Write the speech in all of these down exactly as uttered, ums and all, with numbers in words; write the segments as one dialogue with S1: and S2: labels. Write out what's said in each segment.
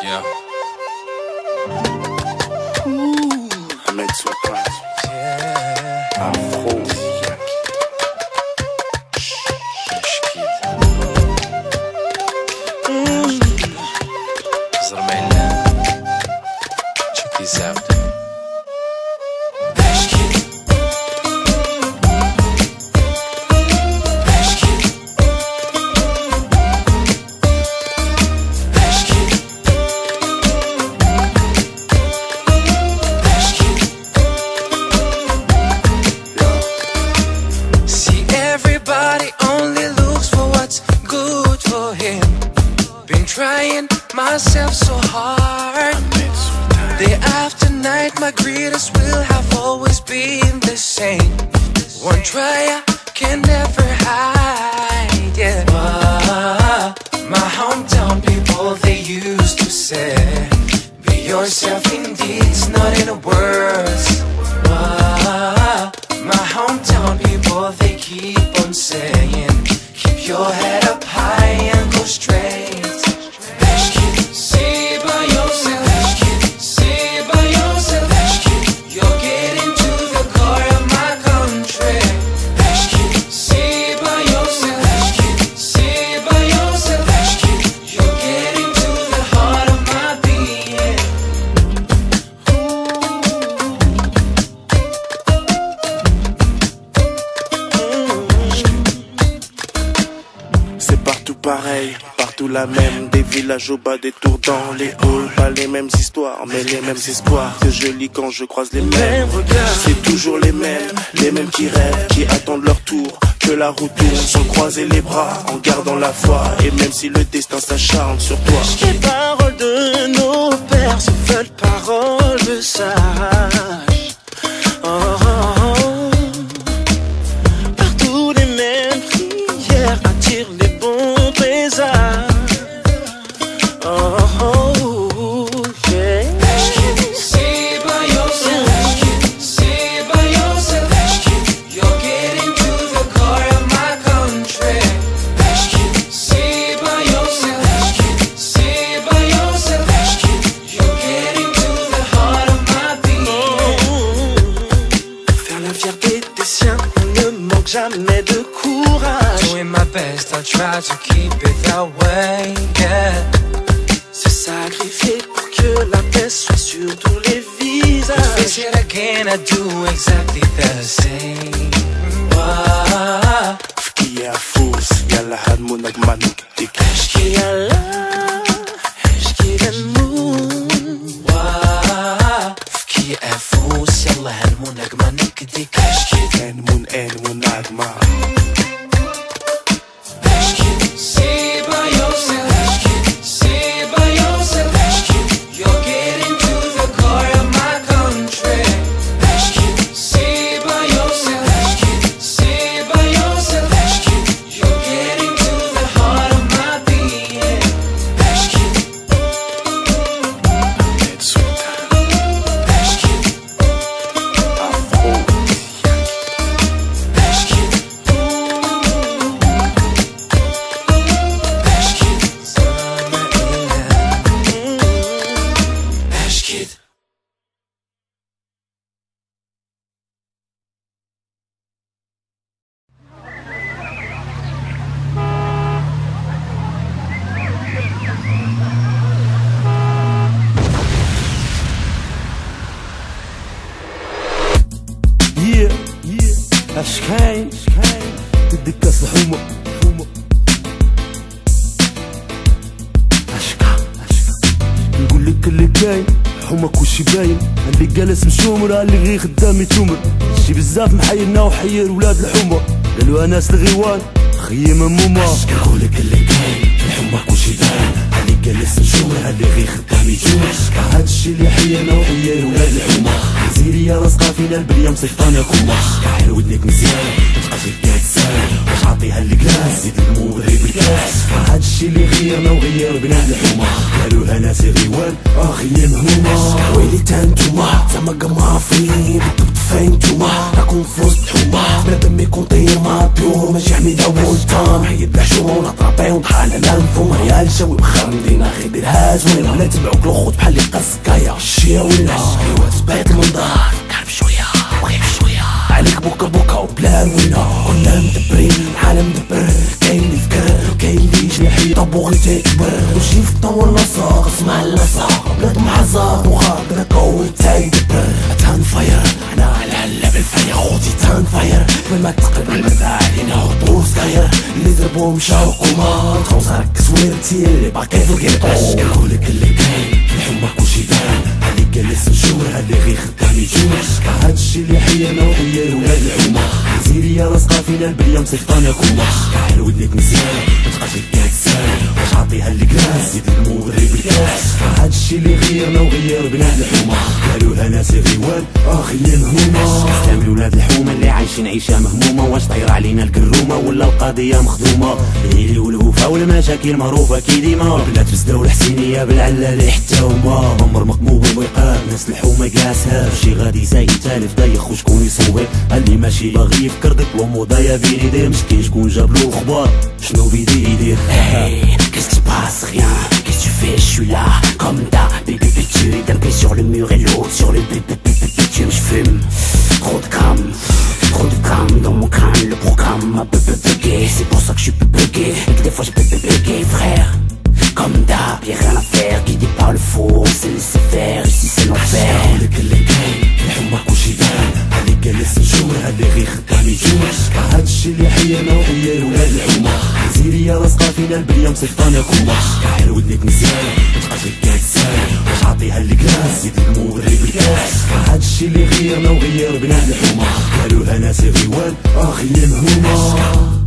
S1: Yeah.
S2: Ahmed Souakane.
S1: Yeah.
S2: Afro-Yak.
S1: Zermaila. Check this out.
S3: Trying myself so hard. Day after night, my greatest will have always been the same. One try I can never hide. Yeah. Ah, my hometown people, they used to say, be yourself indeed, it's not in the words. Ah, my hometown people, they keep on saying, keep your head up high and go straight.
S2: Pareil, partout la même, des villages au bas, des tours dans les halls. Pas les mêmes histoires, mais les mêmes espoirs que je lis quand je croise les mêmes regards. C'est toujours les mêmes, les mêmes qui rêvent, qui attendent leur tour. Que la route tourne sans croiser les bras, en gardant la foi. Et même si le destin s'acharne sur toi.
S4: Les paroles de nos pères se veulent paroles de sages. Oh, oh, oh. Partout les mêmes prières attirent les bons présages. Oh, oh, yeah.
S3: Stay by yourself, stay by yourself. You're getting to the core of my country. Stay by yourself, stay by yourself. You're getting to the heart of my being.
S4: Faire la fierté des siens, on ne manque jamais de courage.
S3: Doing my best, I try to keep it that way, yeah.
S4: Se sacrifier pour que la paix soit sur tous les visages.
S3: Face it again, I do exactly the same. Wow.
S2: Fki ya fous, yalla had monak manuk dik.
S4: Fki yalla, fki l'moun.
S3: Wow. Fki ya fous, yalla had monak manuk dik.
S2: En moon, en moon agma.
S3: Stay by yourself, stay by yourself. You're getting to the core of my country. Stay by yourself, stay by yourself. You're getting to the heart of my being.
S2: Ahmed Souakane. Afro-Yak.
S5: Yeah, yeah, اش كاين بدك كاس حومة حومة اشكا اشكا نقول لك اللي كاين حومة كلشي باين. اللي جالس مشومر اللي غير خدام يتومر. شي بزاف محيرنا وحير ولاد الحومة. قالوا ناس الغيوان خيم موما. نقول لك اللي كاين الحومة كلشي باين. اللي جالس مشومر اللي غير خدام يتومر. هادشي اللي حيرنا وحير ولاد الحومة. زيري يا رزقا فينا البلية مصيفطانا كوما. كحل ودنك مزيان تبقى غير كاتسال واش عطيها الكلاس زيد المو غير بالكاس. هادشي اللي غيرنا وغير بنات الحومة. قالوها ناس الغيوان اه خيام همومة. ويلي تا نتوما زعما قمافين بدو فين نتوما راكم في وسط حومة بنادم يكون طير ما بيور ماشي حميدة وولتان حيد الحشومة ونطرابي ونضحى على الانفوم ريال شاوي بخير مدينة غير ديرها زوينة ولا تبعوك لوخوت بحال اللي قاسكايا الشيا ولا ايوا تبعت المنظار قرب شوية وغير شوية عليك بوكا بوكا وبلا روينة كلنا مدبرين العالم مدبر كاين اللي فكر كاين اللي جناحي طابو غير تيكبر وشي في الطور لاصق اسمع اللاصق بلاد محزق وغاب بلا كوي تايدبر تان فاير حنا على علاب الفاير خوتي تان فاير قبل ما تقلب المرزا علينا هبطو سكاير اللي ضربو مشاو قوما تخوص ركز ويرتي اللي باقي في الكيطو نقولك اللي كاين في الحومة كلشي بان هادي جالس نشور هادي غير خدام يجور هادشي اللي حيانا وحيا ولاد الحومة زيري يا لاصقة فينا البلية مصيفطانة كوما كحل ودنك مزيان متبقاش هكا تسال واش عاطيها للكلاس زيد المغرب بالكاس هادشي اللي غيرنا وغير بلاد الحومة قالوها ناس غيوان اخي مهمومة سلام لولاد الحومة اللي عايشين عيشة مهمومة واش طاير علينا الكرومة ولا القضية مخدومة الليلي والهوفة والمشاكل معروفة كي ديما البنات في الزداو الحسينية بالعلالي حتى هما عمر مقموب ويقار ناس الحومة كاسها شي غادي زايد تالف دايخ وشكون يصوب اللي ماشي باغي يفكر دبلوم وضايا بين يديه مسكين شكون جابلو الخبار شنو بيدي يدير
S6: Qu'est-ce qui se passe? Rien. Qu'est-ce que tu fais? Je suis là, comme d'hab. Bébé bitume, d'un pied sur le mur et l'autre sur le bitume. Je fume, trop de grammes, trop de grammes dans mon crâne. Le programme m'a bugué, c'est pour ça que je suis bugué. Et que des fois je peux buguer, frère. Comme d'hab, y'a rien à faire. Guidé par le faux, c'est laisser faire. Ici c'est l'enfer.
S5: نقولك اللي كاين في الحومة كلشي بان هادي جالس نشور هادي غير خدام يجور هادشي اللي حيانا وحيا ولاد الحومة زيري يا لاصقة فينا البلية مصيفطانة كوما كحل ودنك مزيان متبقاش هكا تسال واش عاطيها للكلاس زيد المغرب بالكاس هادشي اللي غيرنا وغير بلاد الحومة قالوها ناس غيوان اخي مهمومة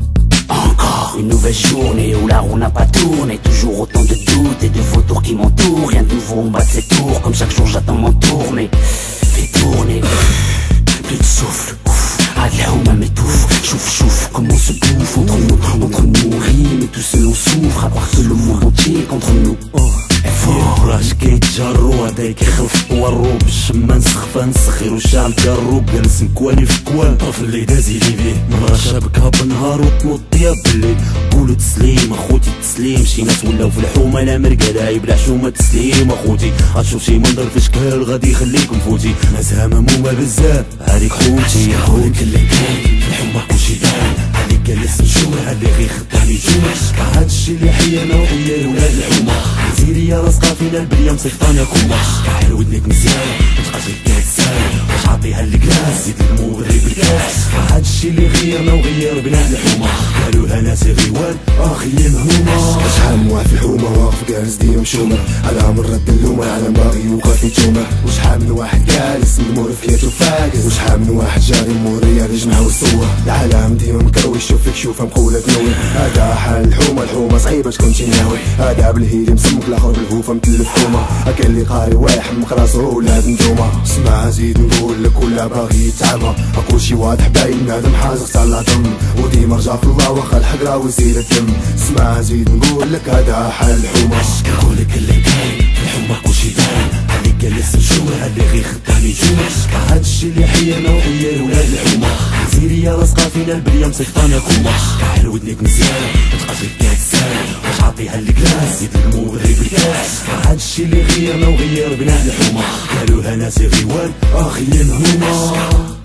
S6: Encore une nouvelle journée où la roue n'a pas tourné. Toujours autant de doutes et de vautours qui m'entourent. Rien de nouveau, on bat de ses tours. Comme chaque jour j'attends mon tour. Mais fais tourner. Plus de souffle. Ah de là où ma m'étouffe. Chouf chouf, comme on se bouffe. Entre nous, entre nous on rit. Mais tout seul on souffre. À croire que le monde entier est contre nous.
S5: راش كيتجرو هداك يخلف ورو بالشما نسخفا نسخير وشعل كروب جالس نكواني في كوان طرف اللي دازي لي بيه مرة شابكها بالنهار وتنوض دياب بالليل قولو تسليم اخوتي تسليم شي ناس ولاو في الحومة لا مرقا لاعب لا حشومة تسليم اخوتي غتشوف شي منظر في شكال غادي يخليكم فوتي ناسها مهمومة بزاف هاديك خوتي نقولك اللي كاين في الحومة كلشي بان هاديك جالس نشور هادي غير خدام يجور هادشي اللي حيانا وحيا ولاد الحومة زيري يا لاصقة فينا البلية مصيفطانة كوما كحل ودنك مزيان متبقاش هكا تسال واش عاطيها للكلاس زيد المغرب بالكاس هادشي اللي غيرنا وغير بلاد الحومة قالوها ناس غيوان اخي مهمومة
S7: شحال من واحد في الحومة واقف جالس ديما مشومة على مرة اللومة على باغي يوقع في تومة وشحال من واحد جالس مدمور في حياتو فاكس وشحال من واحد جاري موريا الجمعة والصوة العالم ديما مكروي شوف فيك شوفها مقولة تنوي هذا حال الحومة الحومة صعيبة تكون تناوي هذا بالهيلي مسمك الاخر بالهوفة متلف حومة هكا اللي قاري واحد مقراصو ولاد نتوما اسمع زيد نقول لك ولا باغي يتعمى كلشي واضح باين بنادم حازق تاع العظم وديما رجع في الله واخا الحقرا ويزيد الدم اسمع زيد نقول لك هذا حال الحومة
S5: نقولك اللي كاين في الحومة كلشي بان هادي جالس نشور هادي غير خدام يجور هادشي اللي حيانا وحيا ولاد الحومة زيري يا لاصقة فينا البلية مصيفطانة كوما كحل ودنك مزيان متبقاش هكا تسال واش عاطيها للكلاس زيد المغرب بالكاس هادشي اللي غيرنا وغير بلاد الحومة قالوها ناس غيوان اخي مهمومة